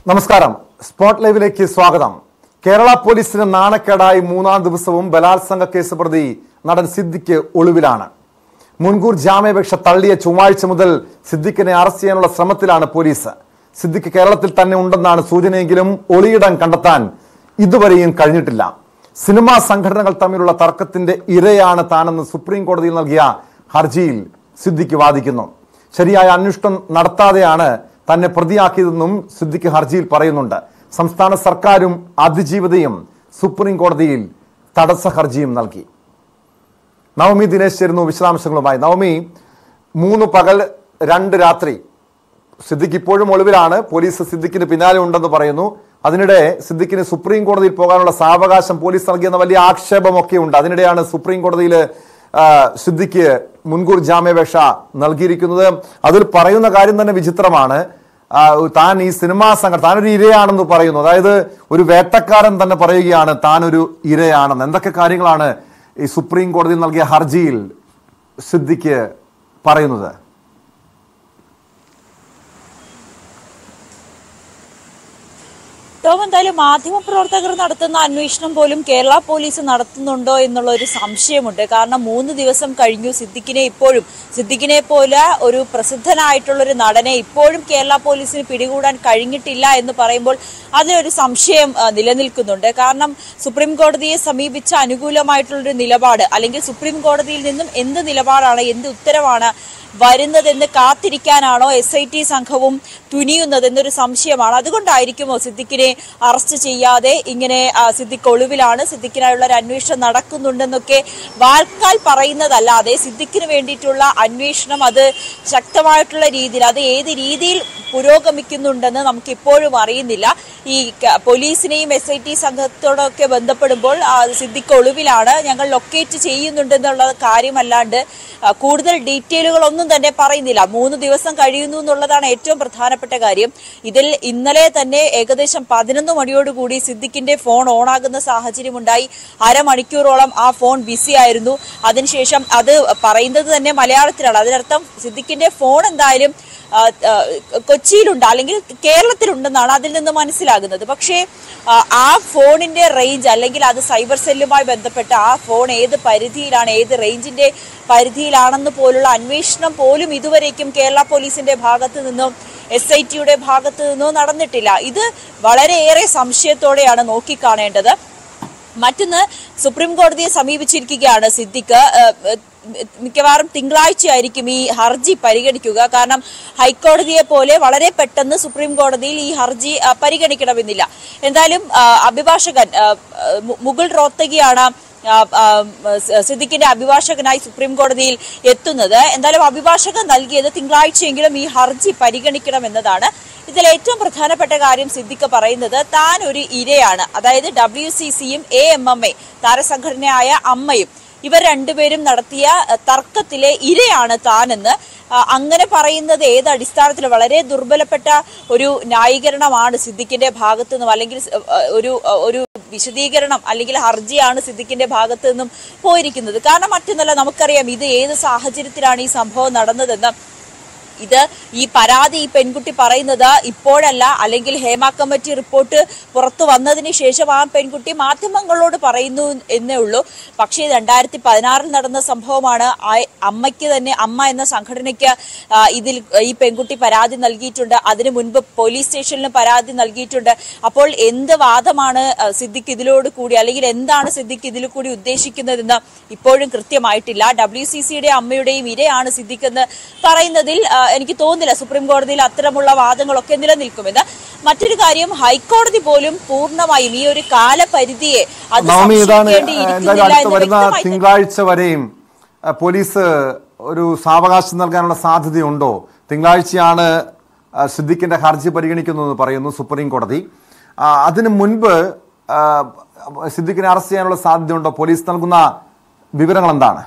നമസ്കാരം. സ്പോട്ട് ലൈവിലേക്ക് സ്വാഗതം. കേരള പോലീസിന് നാണക്കേടായി മൂന്നാം ദിവസവും ബലാത്സംഗ കേസ് പ്രതി നടൻ സിദ്ദിഖ് ഒളിവിലാണ്. മുൻകൂർ ജാമ്യാപേക്ഷ തള്ളിയ ചൊവ്വാഴ്ച മുതൽ സിദ്ദിഖിനെ അറസ്റ്റ് ചെയ്യാനുള്ള ശ്രമത്തിലാണ് പോലീസ്. സിദ്ദിഖ് കേരളത്തിൽ തന്നെ ഉണ്ടെന്നാണ് സൂചനയെങ്കിലും ഒളിയിടം കണ്ടെത്താൻ ഇതുവരെയും കഴിഞ്ഞിട്ടില്ല. സിനിമാ സംഘടനകൾ തമ്മിലുള്ള തർക്കത്തിന്റെ ഇരയാണ് താനെന്ന് സുപ്രീം കോടതിയിൽ നൽകിയ ഹർജിയിൽ സിദ്ദിഖ് വാദിക്കുന്നു. ശരിയായ അന്വേഷണം നടത്താതെയാണ് തന്നെ പ്രതിയാക്കിയതെന്നും സിദ്ദിഖ് ഹർജിയിൽ പറയുന്നുണ്ട്. സംസ്ഥാന സർക്കാരും അതിജീവിതയും സുപ്രീം കോടതിയിൽ തടസ്സ ഹർജിയും നൽകി. നവമി ദിനേശ് ചേരുന്നു വിശദാംശങ്ങളുമായി. നവമി, 3 പകൽ 2 രാത്രി സിദ്ദിഖ് ഇപ്പോഴും ഒളിവിലാണ്. പോലീസ് സിദ്ദിഖിന് പിന്നാലെ ഉണ്ടെന്ന് പറയുന്നു. അതിനിടെ സിദ്ദിഖിന് സുപ്രീം കോടതിയിൽ പോകാനുള്ള സാവകാശം പോലീസ് നൽകിയെന്ന വലിയ ആക്ഷേപമൊക്കെ ഉണ്ട്. അതിനിടെയാണ് സുപ്രീം കോടതിയിൽ സിദ്ദിഖ് മുൻകൂർ ജാമ്യാപേക്ഷ നൽകിയിരിക്കുന്നത്. അതിൽ പറയുന്ന കാര്യം തന്നെ വിചിത്രമാണ്. താൻ ഈ സിനിമാ സംഘടന താനൊരു ഇരയാണെന്ന് പറയുന്നു. അതായത് ഒരു വേട്ടക്കാരൻ തന്നെ പറയുകയാണ് താനൊരു ഇരയാണെന്ന്. എന്തൊക്കെ കാര്യങ്ങളാണ് ഈ സുപ്രീം കോടതിയിൽ നൽകിയ ഹർജിയിൽ സിദ്ദിഖ് പറയുന്നത്? എന്തായാലും മാധ്യമപ്രവർത്തകർ നടത്തുന്ന അന്വേഷണം പോലും കേരള പോലീസ് നടത്തുന്നുണ്ടോ എന്നുള്ള ഒരു സംശയമുണ്ട്. കാരണം 3 ദിവസം കഴിഞ്ഞു. സിദ്ദിഖിനെ പോലെ ഒരു പ്രസിദ്ധനായിട്ടുള്ളൊരു നടനെ ഇപ്പോഴും കേരള പോലീസിന് പിടികൂടാൻ കഴിഞ്ഞിട്ടില്ല എന്ന് പറയുമ്പോൾ അതിനൊരു സംശയം നിലനിൽക്കുന്നുണ്ട്. കാരണം സുപ്രീം കോടതിയെ സമീപിച്ച അനുകൂലമായിട്ടുള്ളൊരു നിലപാട്, അല്ലെങ്കിൽ സുപ്രീം കോടതിയിൽ നിന്നും എന്ത് നിലപാടാണ്, എന്ത് ഉത്തരവാണ് വരുന്നതെന്ന് കാത്തിരിക്കാനാണോ SIT സംഘവും തുനിയുന്നതെന്നൊരു സംശയമാണ്. അതുകൊണ്ടായിരിക്കുമോ സിദ്ദിഖിനെ അറസ്റ്റ് ചെയ്യാതെ ഇങ്ങനെ സിദ്ദിഖ് ഒളിവിലാണ്, സിദ്ദിഖിനായുള്ള ഒരു അന്വേഷണം നടക്കുന്നുണ്ടെന്നൊക്കെ വാക്കാൽ പറയുന്നതല്ലാതെ സിദ്ദിഖിന് വേണ്ടിയിട്ടുള്ള അന്വേഷണം അത് ശക്തമായിട്ടുള്ള രീതിയിൽ, അത് ഏത് രീതിയിൽ പുരോഗമിക്കുന്നുണ്ടെന്ന് നമുക്ക് ഇപ്പോഴും അറിയുന്നില്ല. ഈ പോലീസിനെയും SIT സംഘത്തോടൊക്കെ ബന്ധപ്പെടുമ്പോൾ സിദ്ദിഖ് ഒളിവിലാണ്, ഞങ്ങൾ ലൊക്കേറ്റ് ചെയ്യുന്നുണ്ടെന്നുള്ള കാര്യമല്ലാണ്ട് കൂടുതൽ ഡീറ്റെയിലുകളൊന്നും തന്നെ പറയുന്നില്ല. 3 ദിവസം കഴിയുന്നു എന്നുള്ളതാണ് ഏറ്റവും പ്രധാനപ്പെട്ട കാര്യം. ഇതിൽ ഇന്നലെ തന്നെ ഏകദേശം 11 മണിയോടുകൂടി സിദ്ദിഖിന്റെ ഫോൺ ഓണാകുന്ന സാഹചര്യം ഉണ്ടായി. അരമണിക്കൂറോളം ആ ഫോൺ ബിസി ആയിരുന്നു. അതിനുശേഷം അത് പറയുന്നത് തന്നെ മലയാളത്തിലാണ്. അതിനർത്ഥം സിദ്ദിഖിന്റെ ഫോൺ എന്തായാലും കൊച്ചിയിലുണ്ട്, അല്ലെങ്കിൽ കേരളത്തിലുണ്ടെന്നാണ് അതിൽ നിന്ന് മനസ്സിലാകുന്നത്. പക്ഷേ ആ ഫോണിന്റെ റേഞ്ച്, അല്ലെങ്കിൽ അത് സൈബർ സെല്ലുമായി ബന്ധപ്പെട്ട് ആ ഫോൺ ഏത് പരിധിയിലാണ്, ഏത് റേഞ്ചിന്റെ പരിധിയിലാണെന്ന് പോലുള്ള അന്വേഷണം പോലും ഇതുവരേക്കും കേരള പോലീസിന്റെ ഭാഗത്ത് നിന്നും SITയുടെ ഭാഗത്ത് നിന്നോ നടന്നിട്ടില്ല. ഇത് വളരെയേറെ സംശയത്തോടെയാണ് നോക്കിക്കാണേണ്ടത്. മറ്റൊന്ന്, സുപ്രീം കോടതിയെ സമീപിച്ചിരിക്കുകയാണ് സിദ്ദിഖ്. മിക്കവാറും തിങ്കളാഴ്ചയായിരിക്കും ഈ ഹർജി പരിഗണിക്കുക. കാരണം ഹൈക്കോടതിയെ പോലെ വളരെ പെട്ടെന്ന് സുപ്രീം കോടതിയിൽ ഈ ഹർജി പരിഗണിക്കണമെന്നില്ല. എന്തായാലും അഭിഭാഷകൻ മുകുൾ റോത്തഗിയാണ് സിദ്ദിഖിന്റെ അഭിഭാഷകനായി സുപ്രീം കോടതിയിൽ എത്തുന്നത്. എന്തായാലും അഭിഭാഷകൻ നൽകിയത് തിങ്കളാഴ്ചയെങ്കിലും ഈ ഹർജി പരിഗണിക്കണമെന്നതാണ്. ഇതിൽ ഏറ്റവും പ്രധാനപ്പെട്ട കാര്യം സിദ്ദിഖ് പറയുന്നത് താൻ ഒരു ഇരയാണ്. അതായത് WCCയും AMMA താരസംഘടനയായ അമ്മയും ഇവർ രണ്ടുപേരും നടത്തിയ തർക്കത്തിലെ ഇരയാണ് താനെന്ന്. അങ്ങനെ പറയുന്നത് ഏത് അടിസ്ഥാനത്തിൽ? വളരെ ദുർബലപ്പെട്ട ഒരു ന്യായീകരണമാണ് സിദ്ദിഖിന്റെ ഭാഗത്തു നിന്നും, അല്ലെങ്കിൽ ഒരു വിശദീകരണം അല്ലെങ്കിൽ ഹർജിയാണ് സിദ്ദിഖിന്റെ ഭാഗത്തു നിന്നും പോയിരിക്കുന്നത്. കാരണം മറ്റൊന്നല്ല, നമുക്കറിയാം ഇത് ഏത് സാഹചര്യത്തിലാണ് ഈ സംഭവം നടന്നതെന്ന്. ഇത് ഈ പരാതി ഈ പെൺകുട്ടി പറയുന്നത് ഇപ്പോഴല്ല, അല്ലെങ്കിൽ ഹേമ കമ്മിറ്റി റിപ്പോർട്ട് പുറത്തു വന്നതിന് ശേഷം ആ പെൺകുട്ടി മാധ്യമങ്ങളോട് പറയുന്നു എന്നേ ഉള്ളൂ. പക്ഷേ 2016 നടന്ന സംഭവമാണ്. അമ്മയ്ക്ക് തന്നെ, അമ്മ എന്ന സംഘടനയ്ക്ക് ഇതിൽ ഈ പെൺകുട്ടി പരാതി നൽകിയിട്ടുണ്ട്. അതിനു മുൻപ് പോലീസ് സ്റ്റേഷനിലും പരാതി നൽകിയിട്ടുണ്ട്. അപ്പോൾ എന്ത് വാദമാണ് സിദ്ദിഖ് ഇതിലോട് കൂടി, അല്ലെങ്കിൽ എന്താണ് സിദ്ദിഖ് ഇതിൽ കൂടി ഉദ്ദേശിക്കുന്നതെന്ന് ഇപ്പോഴും കൃത്യമായിട്ടില്ല. WCCയുടെ അമ്മയുടെയും ഇരയാണ് സിദ്ദിഖ് എന്ന് പറയുന്നതിൽ എനിക്ക് തോന്നുന്നില്ല സുപ്രീം കോടതിയിൽ അത്തരമുള്ള വാദങ്ങളൊക്കെ നിലനിൽക്കുമെന്ന്. മറ്റൊരു കാര്യം, ഹൈക്കോടതി പോലും പൂർണ്ണമായും ഈ ഒരു കാലപരിധിയെ തിങ്കളാഴ്ച വരെയും പോലീസ് ഒരു സാവകാശം നൽകാനുള്ള സാധ്യതയുണ്ടോ? തിങ്കളാഴ്ചയാണ് സിദ്ദിഖിന്റെ ഹർജി പരിഗണിക്കുന്നതെന്ന് പറയുന്നു സുപ്രീം കോടതി. അതിനു മുൻപ് സിദ്ദിഖിനെ അറസ്റ്റ് ചെയ്യാനുള്ള സാധ്യതയുണ്ടോ? പോലീസ് നൽകുന്ന വിവരങ്ങൾ എന്താണ്?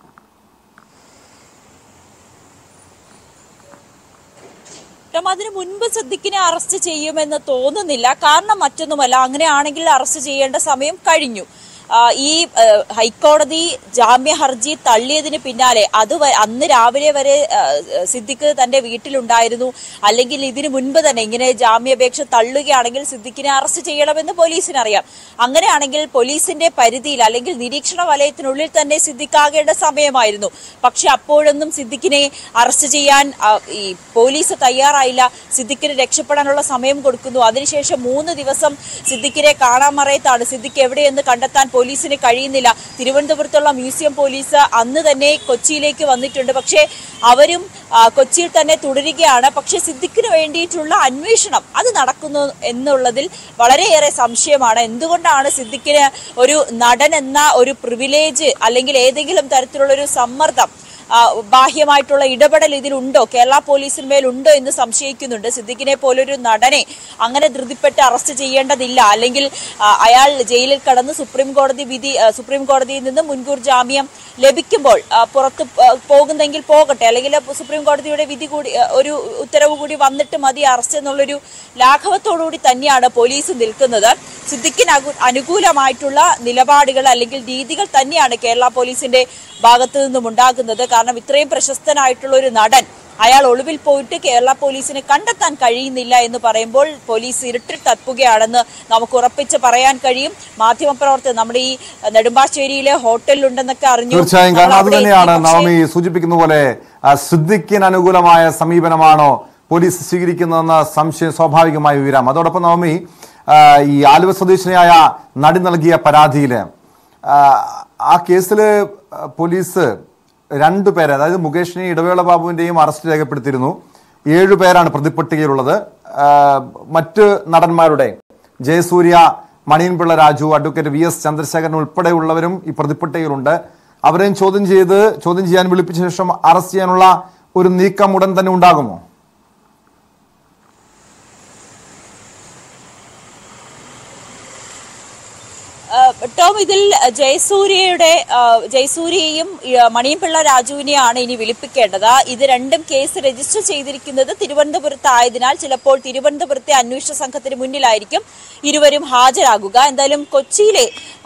അതിനു മുൻപ് സിദ്ദിഖിനെ അറസ്റ്റ് ചെയ്യുമെന്ന് തോന്നുന്നില്ല. കാരണം മറ്റൊന്നുമല്ല, അങ്ങനെയാണെങ്കിൽ അറസ്റ്റ് ചെയ്യേണ്ട സമയം കഴിഞ്ഞു. ഈ ഹൈക്കോടതി ജാമ്യ ഹർജി തള്ളിയതിന് പിന്നാലെ അന്ന് രാവിലെ വരെ സിദ്ദിഖ് തന്റെ വീട്ടിലുണ്ടായിരുന്നു, അല്ലെങ്കിൽ ഇതിനു മുൻപ് തന്നെ ഇങ്ങനെ ജാമ്യാപേക്ഷ തള്ളുകയാണെങ്കിൽ സിദ്ദിഖിനെ അറസ്റ്റ് ചെയ്യണമെന്ന് പോലീസിന് അറിയാം. അങ്ങനെയാണെങ്കിൽ പോലീസിന്റെ പരിധിയിൽ അല്ലെങ്കിൽ നിരീക്ഷണ വലയത്തിനുള്ളിൽ തന്നെ സിദ്ദിഖ് ആകേണ്ട സമയമായിരുന്നു. പക്ഷെ അപ്പോഴൊന്നും സിദ്ദിഖിനെ അറസ്റ്റ് ചെയ്യാൻ ഈ പോലീസ് തയ്യാറായില്ല. സിദ്ദിഖിന് രക്ഷപ്പെടാനുള്ള സമയം കൊടുക്കുന്നു. അതിനുശേഷം 3 ദിവസം സിദ്ദിഖിനെ കാണാമറയത്താണ്. സിദ്ദിഖ് എവിടെയെന്ന് കണ്ടെത്താൻ പോലീസിന് കഴിയുന്നില്ല. തിരുവനന്തപുരത്തുള്ള മ്യൂസിയം പോലീസ് അന്ന് തന്നെ കൊച്ചിയിലേക്ക് വന്നിട്ടുണ്ട്. പക്ഷേ അവരും കൊച്ചിയിൽ തന്നെ തുടരുകയാണ്. പക്ഷെ സിദ്ദിഖിന് വേണ്ടിയിട്ടുള്ള അന്വേഷണം അത് നടക്കുന്നു എന്നുള്ളതിൽ വളരെയേറെ സംശയമാണ്. എന്തുകൊണ്ടാണ് സിദ്ദിഖിന് ഒരു നടൻ എന്ന ഒരു പ്രിവിലേജ് അല്ലെങ്കിൽ ഏതെങ്കിലും തരത്തിലുള്ള ഒരു സമ്മർദ്ദം, ബാഹ്യമായിട്ടുള്ള ഇടപെടൽ ഇതിലുണ്ടോ, കേരള പോലീസിന്മേലുണ്ടോ എന്ന് സംശയിക്കുന്നുണ്ട്. സിദ്ദിഖിനെ പോലൊരു നടനെ അങ്ങനെ ധൃതിപ്പെട്ട് അറസ്റ്റ് ചെയ്യേണ്ടതില്ല. അല്ലെങ്കിൽ അയാൾ ജയിലിൽ കടന്ന് സുപ്രീം കോടതിയിൽ നിന്ന് മുൻകൂർ ജാമ്യം ലഭിക്കുമ്പോൾ പുറത്ത് പോകുന്നെങ്കിൽ പോകട്ടെ, അല്ലെങ്കിൽ സുപ്രീം കോടതിയുടെ വിധി കൂടി ഒരു ഉത്തരവ് കൂടി വന്നിട്ട് മതി അറസ്റ്റ് എന്നുള്ളൊരു ലാഘവത്തോടുകൂടി തന്നെയാണ് പോലീസ് നിൽക്കുന്നത്. സിദ്ദിഖിന് അനുകൂലമായിട്ടുള്ള നിലപാടുകൾ അല്ലെങ്കിൽ രീതികൾ തന്നെയാണ് കേരള പോലീസിന്റെ ഭാഗത്തു നിന്നും ഉണ്ടാകുന്നത്. കാരണം ഇത്രയും പ്രശസ്തനായിട്ടുള്ള ഒരു നടൻ അയാൾ ഒളിവിൽ പോയിട്ട് കേരള പോലീസിനെ കണ്ടെത്താൻ കഴിയുന്നില്ല എന്ന് പറയുമ്പോൾ പോലീസ് ഇരുട്ടിൽ തപ്പുകയാണെന്ന് നമുക്ക് ഉറപ്പിച്ച് പറയാൻ കഴിയും. മാധ്യമപ്രവർത്തകർ നമ്മുടെ ഈ നെടുമ്പാശ്ശേരിയിലെ ഹോട്ടലിലുണ്ടെന്നൊക്കെ അറിഞ്ഞു. തീർച്ചയായും, കാരണം അത് തന്നെയാണ് നവമി സൂചിപ്പിക്കുന്ന പോലെ സിദ്ദിഖിന് അനുകൂലമായ സമീപനമാണോ പോലീസ് സ്വീകരിക്കുന്നതെന്ന സംശയം സ്വാഭാവികമായി ഉയരാം. അതോടൊപ്പം നവമി, ഈ ആലുവ സ്വദേശിനിയായ നടി നൽകിയ പരാതിയിൽ ആ കേസിൽ പോലീസ് 2 പേരെ, അതായത് മുകേഷിനെയും ഇടവേള ബാബുവിന്റെയും അറസ്റ്റ് രേഖപ്പെടുത്തിയിരുന്നു. 7 പേരാണ് പ്രതിപ്പട്ടികയിലുള്ളത്. മറ്റ് നടന്മാരുടെ ജയസൂര്യ, മണിയൻപിള്ള രാജു, അഡ്വക്കേറ്റ് VS ചന്ദ്രശേഖരൻ ഉൾപ്പെടെയുള്ളവരും ഈ പ്രതിപ്പട്ടികയിലുണ്ട്. അവരെയും ചോദ്യം ചെയ്യാൻ വിളിപ്പിച്ച ശേഷം അറസ്റ്റ് ചെയ്യാനുള്ള ഒരു നീക്കം ഉടൻ തന്നെ ഉണ്ടാകുമോ? ടോം, ഇതിൽ ജയസൂര്യയെയും മണിയൻപിള്ള രാജുവിനെയാണ് ഇനി വിളിപ്പിക്കേണ്ടത്. ഇത് രണ്ടും കേസ് രജിസ്റ്റർ ചെയ്തിരിക്കുന്നത് തിരുവനന്തപുരത്ത് ആയതിനാൽ ചിലപ്പോൾ തിരുവനന്തപുരത്തെ അന്വേഷണ സംഘത്തിന് മുന്നിലായിരിക്കും ഇരുവരും ഹാജരാകുക. എന്തായാലും കൊച്ചിയിലെ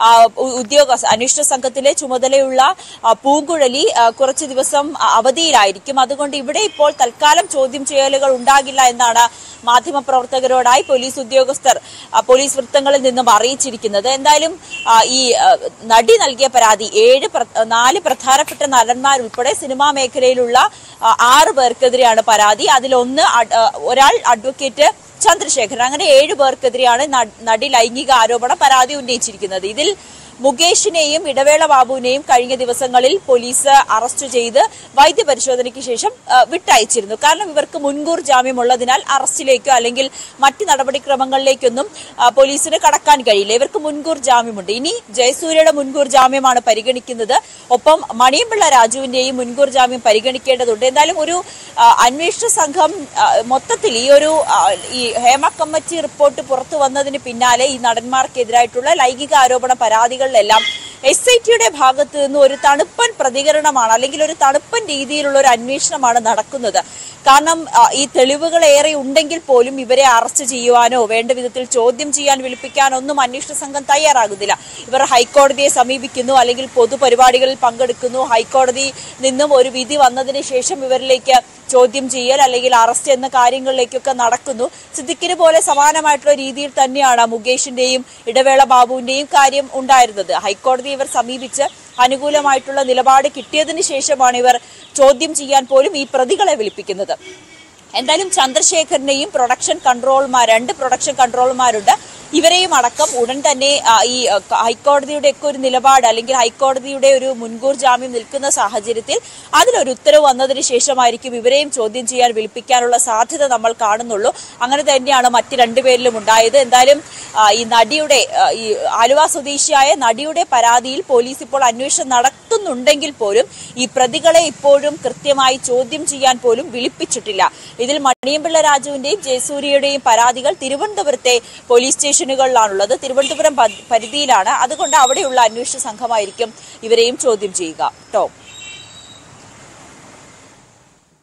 അന്വേഷണ സംഘത്തിലെ ചുമതലയുള്ള പൂങ്കുഴലി കുറച്ചു ദിവസം അവധിയിലായിരിക്കും. അതുകൊണ്ട് ഇവിടെ ഇപ്പോൾ തൽക്കാലം ചോദ്യം ചെയ്യലുകൾ ഉണ്ടാകില്ല എന്നാണ് മാധ്യമപ്രവർത്തകരോടായി പോലീസ് ഉദ്യോഗസ്ഥർ പോലീസ് വൃത്തങ്ങളിൽ നിന്നും അറിയിച്ചിരിക്കുന്നത്. എന്തായാലും ഈ നടി നൽകിയ പരാതി 4 പ്രധാനപ്പെട്ട നടന്മാരുൾപ്പെടെ സിനിമാ മേഖലയിലുള്ള 6 പേർക്കെതിരെയാണ് പരാതി. ഒരാൾ അഡ്വക്കേറ്റ് ചന്ദ്രശേഖരൻ. അങ്ങനെ 7 പേർക്കെതിരെയാണ് നടി ലൈംഗിക ആരോപണ പരാതി ഉന്നയിച്ചിരിക്കുന്നത്. ഇതിൽ മുകേഷിനെയും ഇടവേള ബാബുവിനെയും കഴിഞ്ഞ ദിവസങ്ങളിൽ പോലീസ് അറസ്റ്റ് ചെയ്ത് വൈദ്യപരിശോധനയ്ക്ക് ശേഷം വിട്ടയച്ചിരുന്നു. കാരണം ഇവർക്ക് മുൻകൂർ ജാമ്യമുള്ളതിനാൽ അറസ്റ്റിലേക്കോ അല്ലെങ്കിൽ മറ്റ് നടപടിക്രമങ്ങളിലേക്കൊന്നും പോലീസിന് കടക്കാൻ കഴിയില്ല. ഇവർക്ക് മുൻകൂർ ജാമ്യമുണ്ട്. ഇനി ജയസൂര്യയുടെ മുൻകൂർ ജാമ്യമാണ് പരിഗണിക്കുന്നത്. ഒപ്പം മണിയൻപിള്ള രാജുവിന്റെയും മുൻകൂർ ജാമ്യം പരിഗണിക്കേണ്ടതുണ്ട്. എന്തായാലും ഒരു അന്വേഷണ സംഘം മൊത്തത്തിൽ ഈ ഹേമ കമ്മിറ്റി റിപ്പോർട്ട് പുറത്തു വന്നതിന് പിന്നാലെ ഈ നടന്മാർക്കെതിരായിട്ടുള്ള ലൈംഗിക ആരോപണ പരാതികളിലെല്ലാം SITയുടെ ഭാഗത്ത് നിന്ന് ഒരു തണുപ്പൻ പ്രതികരണമാണ്, അല്ലെങ്കിൽ ഒരു തണുപ്പൻ രീതിയിലുള്ള ഒരു അന്വേഷണമാണ് നടക്കുന്നത്. കാരണം ഈ തെളിവുകൾ ഏറെ ഉണ്ടെങ്കിൽ പോലും ഇവരെ അറസ്റ്റ് ചെയ്യുവാനോ വേണ്ട വിധത്തിൽ ചോദ്യം ചെയ്യാൻ വിളിപ്പിക്കാനോ ഒന്നും അന്വേഷണ സംഘം തയ്യാറാകുന്നില്ല. ഇവർ ഹൈക്കോടതിയെ സമീപിക്കുന്നു, അല്ലെങ്കിൽ പൊതുപരിപാടികളിൽ പങ്കെടുക്കുന്നു. ഹൈക്കോടതി നിന്നും ഒരു വിധി വന്നതിന് ശേഷം ഇവരിലേക്ക് ചോദ്യം ചെയ്യൽ അല്ലെങ്കിൽ അറസ്റ്റ് എന്ന കാര്യങ്ങളിലേക്കൊക്കെ നടക്കുന്നു. സിദ്ദിഖിന് പോലെ സമാനമായിട്ടുള്ള രീതിയിൽ തന്നെയാണ് മുകേഷിന്റെയും ഇടവേള ബാബുവിന്റെയും കാര്യം ഉണ്ടായിരുന്നത്. ഹൈക്കോടതി ഇവർ സമീപിച്ച് അനുകൂലമായിട്ടുള്ള നിലപാട് കിട്ടിയതിന് ശേഷമാണ് ഇവർ ചോദ്യം ചെയ്യാൻ പോലും ഈ പ്രതികളെ വിളിപ്പിക്കുന്നത്. എന്തായാലും ചന്ദ്രശേഖരനെയും 2 പ്രൊഡക്ഷൻ കൺട്രോളർമാരുണ്ട്. ഇവരെയും അടക്കം ഉടൻ തന്നെ ഈ ഹൈക്കോടതിയുടെ ഒക്കെ ഒരു നിലപാട് അല്ലെങ്കിൽ ഹൈക്കോടതിയുടെ ഒരു മുൻകൂർ ജാമ്യം നിൽക്കുന്ന സാഹചര്യത്തിൽ അതിലൊരു ഉത്തരവ് വന്നതിന് ശേഷമായിരിക്കും ഇവരെയും ചോദ്യം ചെയ്യാൻ വിളിപ്പിക്കാനുള്ള സാധ്യത നമ്മൾ കാണുന്നുള്ളൂ. അങ്ങനെ തന്നെയാണ് മറ്റ് 2 പേരിലും ഉണ്ടായത്. എന്തായാലും ഈ നടിയുടെ ഈ ആലുവ സ്വദേശിയായ നടിയുടെ പരാതിയിൽ പോലീസ് ഇപ്പോൾ അന്വേഷണം നടത്തുന്നുണ്ടെങ്കിൽ പോലും ഈ പ്രതികളെ ഇപ്പോഴും കൃത്യമായി ചോദ്യം ചെയ്യാൻ പോലും വിളിപ്പിച്ചിട്ടില്ല. ഇതിൽ മണിയൻപിള്ള രാജുവിന്റെയും ജയസൂര്യയുടെയും പരാതികൾ തിരുവനന്തപുരത്തെ പോലീസ് സ്റ്റേഷനുകളിലാണുള്ളത്. തിരുവനന്തപുരം പരിധിയിലാണ്. അതുകൊണ്ട് അവിടെയുള്ള അന്വേഷണ സംഘമായിരിക്കും ഇവരെയും ചോദ്യം ചെയ്യുക. ടോം,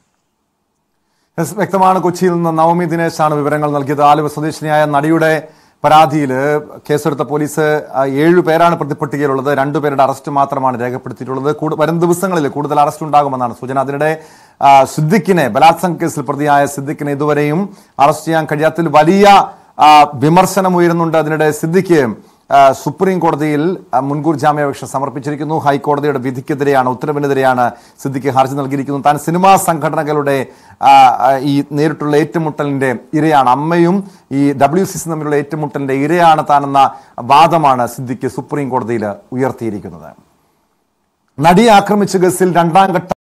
വ്യക്തമാണ്. കൊച്ചിയിൽ നിന്ന് നവമി ദിനേശാണ് വിവരങ്ങൾ നൽകിയത്. ആലുവ സ്വദേശിനിയായ നടിയുടെ പരാതിയിൽ കേസെടുത്ത പോലീസ് 7 പേരാണ് പ്രതിപ്പട്ടികയിലുള്ളത്. 2 പേരുടെ അറസ്റ്റ് മാത്രമാണ് രേഖപ്പെടുത്തിയിട്ടുള്ളത്. വരും ദിവസങ്ങളിൽ കൂടുതൽ അറസ്റ്റ് ഉണ്ടാകുമെന്നാണ് സൂചന. അതിനിടെ സിദ്ദിഖിനെ, ബലാത്സംഗ കേസിൽ പ്രതിയായ സിദ്ദിഖിനെ ഇതുവരെയും അറസ്റ്റ് ചെയ്യാൻ കഴിയാത്തതിൽ വലിയ വിമർശനം ഉയരുന്നുണ്ട്. അതിനിടെ സിദ്ദിഖ് സുപ്രീം കോടതിയിൽ മുൻകൂർ ജാമ്യാപേക്ഷ സമർപ്പിച്ചിരിക്കുന്നു. ഹൈക്കോടതിയുടെ വിധിക്കെതിരെയാണ്, ഉത്തരവിനെതിരെയാണ് സിദ്ദിഖ് ഹർജി നൽകിയിരിക്കുന്നത്. താൻ സിനിമാ സംഘടനകളുടെ ഈ നേരിട്ടുള്ള ഏറ്റുമുട്ടലിന്റെ ഇരയാണ്, അമ്മയും ഈ WCC തമ്മിലുള്ള ഏറ്റുമുട്ടലിന്റെ ഇരയാണ് താനെന്ന വാദമാണ് സിദ്ദിഖ് സുപ്രീം കോടതിയിൽ ഉയർത്തിയിരിക്കുന്നത്. നടിയെ ആക്രമിച്ച കേസിൽ 2ാം ഘട്ട